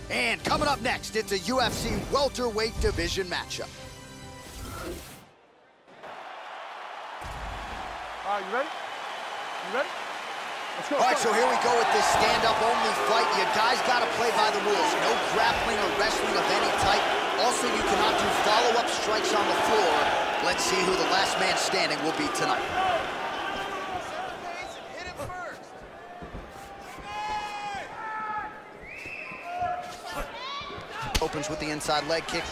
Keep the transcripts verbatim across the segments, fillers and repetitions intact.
And coming up next, it's a U F C welterweight division matchup. All right, you ready? You ready? Let's go. All right, so here we go with this stand-up only fight. You guys got to play by the rules. No grappling or wrestling of any type. Also, you cannot do follow-up strikes on the floor. Let's see who the last man standing will be tonight. Opens with the inside leg kick.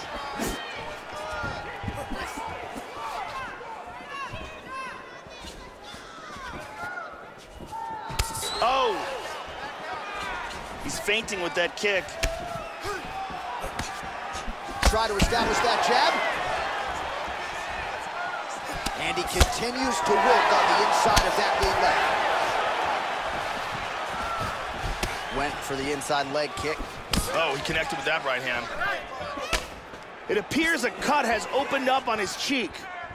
Oh! He's fainting with that kick. Try to establish that jab. And he continues to work on the inside of that lead leg. Went for the inside leg kick. Oh, he connected with that right hand. It appears a cut has opened up on his cheek.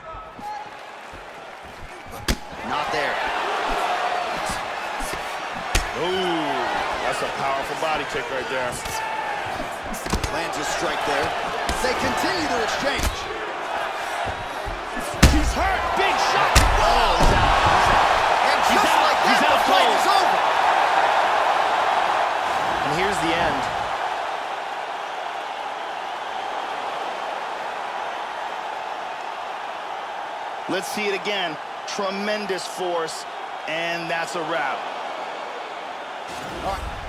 Not there. Ooh, that's a powerful body kick right there. Lands a strike there. They continue to exchange. He's hurt. Big shot. Oh, he's out. He's out. And just He's out. like that, He's out the fight cold. is over. And here's the end. Let's see it again. Tremendous force, and that's a wrap. All right.